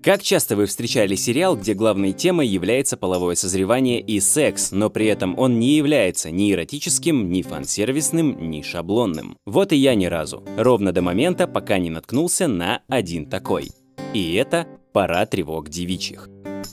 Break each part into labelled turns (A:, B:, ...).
A: Как часто вы встречали сериал, где главной темой является половое созревание и секс, но при этом он не является ни эротическим, ни фан-сервисным, ни шаблонным? Вот и я ни разу. Ровно до момента, пока не наткнулся на один такой. И это «Пора тревог девичьих».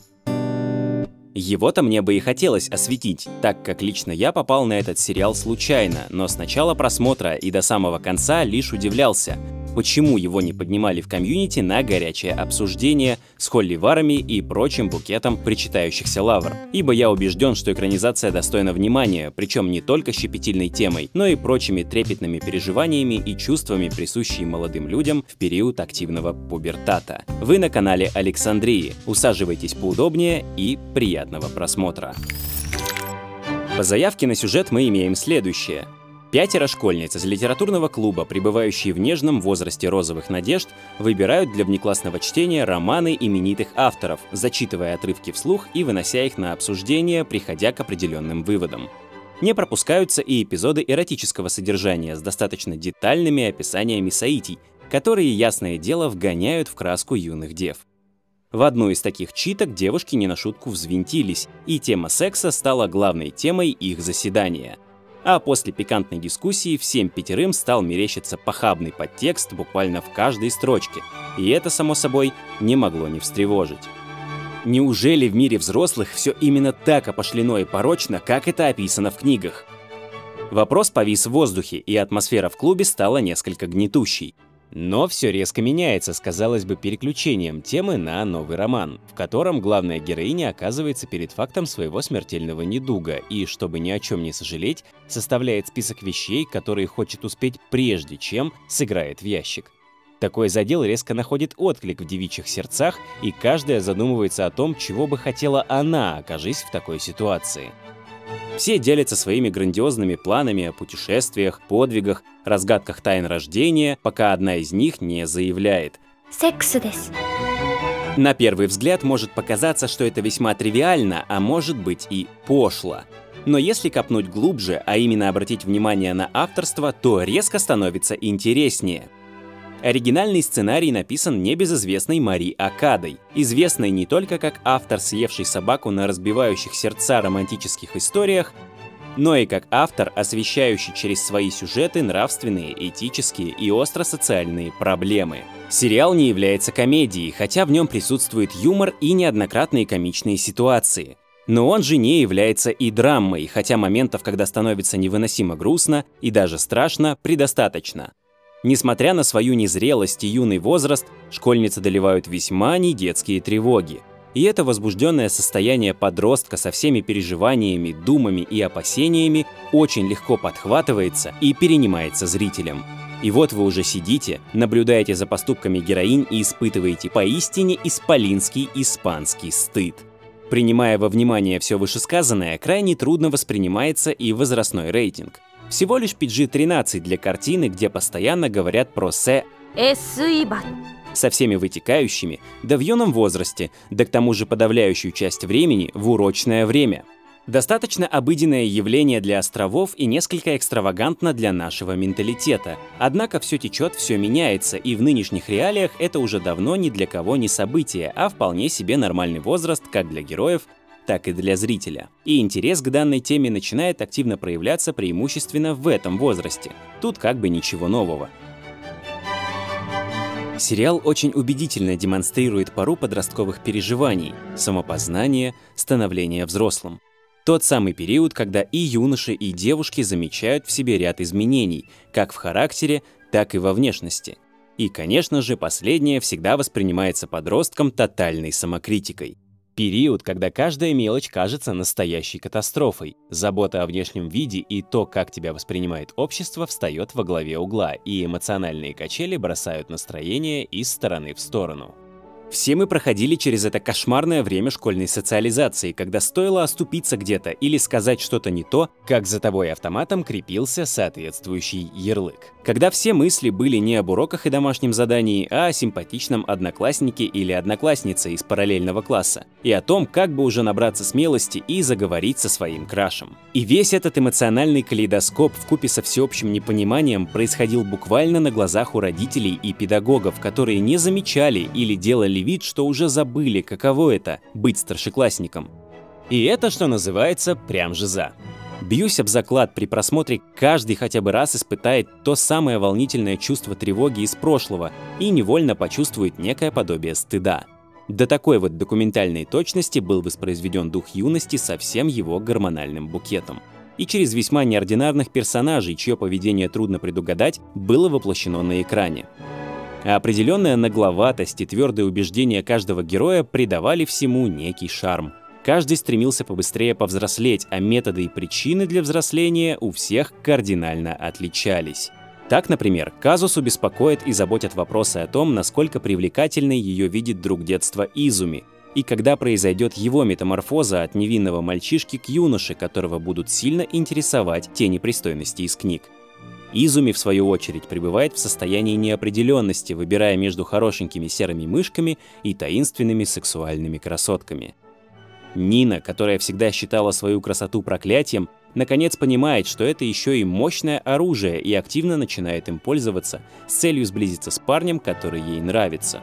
A: Его-то мне бы и хотелось осветить, так как лично я попал на этот сериал случайно, но с начала просмотра и до самого конца лишь удивлялся, почему его не поднимали в комьюнити на горячее обсуждение с холливарами и прочим букетом причитающихся лавр. Ибо я убежден, что экранизация достойна внимания, причем не только щепетильной темой, но и прочими трепетными переживаниями и чувствами, присущие молодым людям в период активного пубертата. Вы на канале Александрии. Усаживайтесь поудобнее и приятного просмотра. По заявке на сюжет мы имеем следующее. 5 школьниц из литературного клуба, пребывающие в нежном возрасте розовых надежд, выбирают для внеклассного чтения романы именитых авторов, зачитывая отрывки вслух и вынося их на обсуждение, приходя к определенным выводам. Не пропускаются и эпизоды эротического содержания с достаточно детальными описаниями соитий, которые, ясное дело, вгоняют в краску юных дев. В одну из таких читок девушки не на шутку взвинтились, и тема секса стала главной темой их заседания. А после пикантной дискуссии всем 5 стал мерещиться похабный подтекст буквально в каждой строчке, и это, само собой, не могло не встревожить. Неужели в мире взрослых все именно так опошлено и порочно, как это описано в книгах? Вопрос повис в воздухе, и атмосфера в клубе стала несколько гнетущей. Но все резко меняется с, казалось бы, переключением темы на новый роман, в котором главная героиня оказывается перед фактом своего смертельного недуга и, чтобы ни о чем не сожалеть, составляет список вещей, которые хочет успеть прежде, чем сыграет в ящик. Такой задел резко находит отклик в девичьих сердцах, и каждая задумывается о том, чего бы хотела она, окажись в такой ситуации. Все делятся своими грандиозными планами о путешествиях, подвигах, разгадках тайн рождения, пока одна из них не заявляет:
B: «Секс дес».
A: На первый взгляд может показаться, что это весьма тривиально, а может быть и пошло. Но если копнуть глубже, а именно обратить внимание на авторство, то резко становится интереснее. Оригинальный сценарий написан небезызвестной Мари Окадой, известной не только как автор, съевший собаку на разбивающих сердца романтических историях, но и как автор, освещающий через свои сюжеты нравственные, этические и остро-социальные проблемы. Сериал не является комедией, хотя в нем присутствует юмор и неоднократные комичные ситуации. Но он же не является и драмой, хотя моментов, когда становится невыносимо грустно и даже страшно, предостаточно. Несмотря на свою незрелость и юный возраст, школьницы одолевают весьма недетские тревоги. И это возбужденное состояние подростка со всеми переживаниями, думами и опасениями очень легко подхватывается и перенимается зрителем. И вот вы уже сидите, наблюдаете за поступками героинь и испытываете поистине исполинский испанский стыд. Принимая во внимание все вышесказанное, крайне трудно воспринимается и возрастной рейтинг. Всего лишь PG-13 для картины, где постоянно говорят про со всеми вытекающими, да в юном возрасте, да к тому же подавляющую часть времени в урочное время. Достаточно обыденное явление для островов и несколько экстравагантно для нашего менталитета. Однако все течет, все меняется, и в нынешних реалиях это уже давно ни для кого не событие, а вполне себе нормальный возраст как для героев, так и для зрителя. И интерес к данной теме начинает активно проявляться преимущественно в этом возрасте. Тут как бы ничего нового. Сериал очень убедительно демонстрирует пару подростковых переживаний, самопознания, становления взрослым. Тот самый период, когда и юноши, и девушки замечают в себе ряд изменений, как в характере, так и во внешности. И, конечно же, последнее всегда воспринимается подростком тотальной самокритикой. Период, когда каждая мелочь кажется настоящей катастрофой. Забота о внешнем виде и то, как тебя воспринимает общество, встает во главе угла, и эмоциональные качели бросают настроение из стороны в сторону. Все мы проходили через это кошмарное время школьной социализации, когда стоило оступиться где-то или сказать что-то не то, как за тобой автоматом крепился соответствующий ярлык. Когда все мысли были не об уроках и домашнем задании, а о симпатичном однокласснике или однокласснице из параллельного класса, и о том, как бы уже набраться смелости и заговорить со своим крашем. И весь этот эмоциональный калейдоскоп вкупе со всеобщим непониманием происходил буквально на глазах у родителей и педагогов, которые не замечали или делали делали вид, что уже забыли, каково это — быть старшеклассником. И это, что называется, прям жиза. Бьюсь об заклад, при просмотре каждый хотя бы раз испытает то самое волнительное чувство тревоги из прошлого и невольно почувствует некое подобие стыда. До такой вот документальной точности был воспроизведен дух юности со всем его гормональным букетом. И через весьма неординарных персонажей, чье поведение трудно предугадать, было воплощено на экране. А определенная нагловатость и твердое убеждение каждого героя придавали всему некий шарм. Каждый стремился побыстрее повзрослеть, а методы и причины для взросления у всех кардинально отличались. Так, например, Казусу беспокоят и заботят вопросы о том, насколько привлекательной ее видит друг детства Изуми, и когда произойдет его метаморфоза от невинного мальчишки к юноше, которого будут сильно интересовать те непристойности из книг. Изуми, в свою очередь, пребывает в состоянии неопределенности, выбирая между хорошенькими серыми мышками и таинственными сексуальными красотками. Нина, которая всегда считала свою красоту проклятием, наконец понимает, что это еще и мощное оружие, и активно начинает им пользоваться с целью сблизиться с парнем, который ей нравится.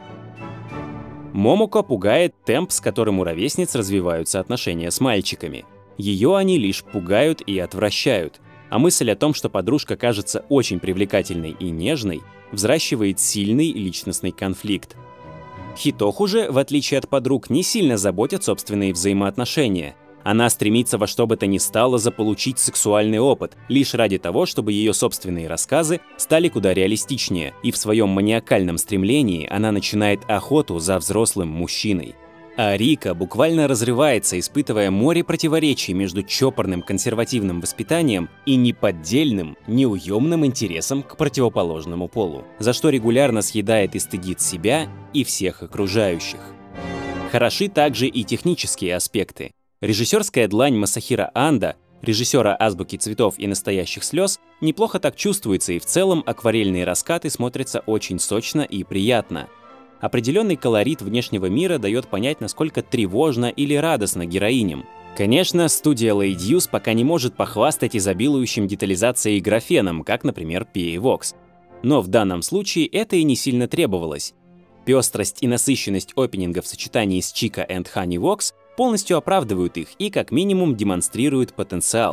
A: Момоко пугает темп, с которым у ровесниц развиваются отношения с мальчиками. Ее они лишь пугают и отвращают, а мысль о том, что подружка кажется очень привлекательной и нежной, взращивает сильный личностный конфликт. Хитоху же, в отличие от подруг, не сильно заботят собственные взаимоотношения. Она стремится во что бы то ни стало заполучить сексуальный опыт, лишь ради того, чтобы ее собственные рассказы стали куда реалистичнее, и в своем маниакальном стремлении она начинает охоту за взрослым мужчиной. А Рика буквально разрывается, испытывая море противоречий между чопорным консервативным воспитанием и неподдельным, неуемным интересом к противоположному полу, за что регулярно съедает и стыдит себя и всех окружающих. Хороши также и технические аспекты. Режиссерская длань Масахиро Андо, режиссера «Азбуки цветов» и «Настоящих слез», неплохо так чувствуется, и в целом акварельные раскаты смотрятся очень сочно и приятно. Определенный колорит внешнего мира дает понять, насколько тревожно или радостно героиням. Конечно, студия Lady пока не может похвастать изобилующим детализацией графеном, как, например, PA Vox. Но в данном случае это и не сильно требовалось. Пестрость и насыщенность опенингов в сочетании с Chica and Honey Vox полностью оправдывают их и как минимум демонстрируют потенциал.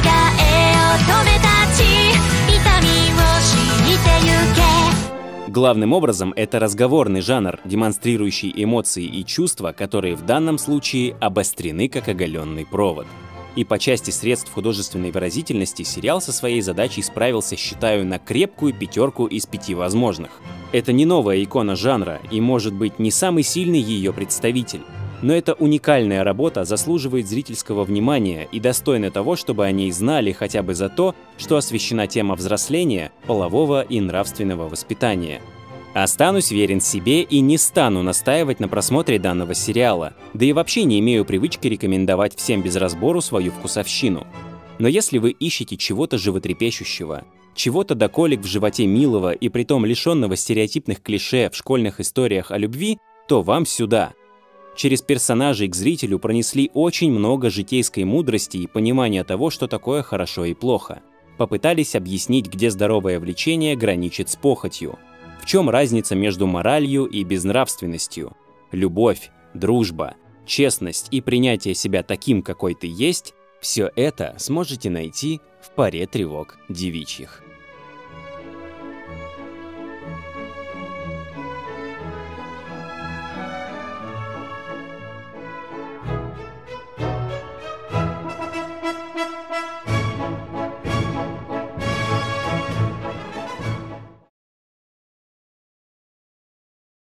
A: Главным образом, это разговорный жанр, демонстрирующий эмоции и чувства, которые в данном случае обострены как оголенный провод. И по части средств художественной выразительности сериал со своей задачей справился, считаю, на крепкую 5 из 5 возможных. Это не новая икона жанра и, может быть, не самый сильный ее представитель. Но эта уникальная работа заслуживает зрительского внимания и достойна того, чтобы о ней знали хотя бы за то, что освещена тема взросления, полового и нравственного воспитания. Останусь верен себе и не стану настаивать на просмотре данного сериала, да и вообще не имею привычки рекомендовать всем без разбору свою вкусовщину. Но если вы ищете чего-то животрепещущего, чего-то до колик в животе милого и притом лишенного стереотипных клише в школьных историях о любви, то вам сюда. Через персонажей к зрителю пронесли очень много житейской мудрости и понимания того, что такое хорошо и плохо. Попытались объяснить, где здоровое влечение граничит с похотью. В чем разница между моралью и безнравственностью? Любовь, дружба, честность и принятие себя таким, какой ты есть – все это сможете найти в «Паре тревог девичьих».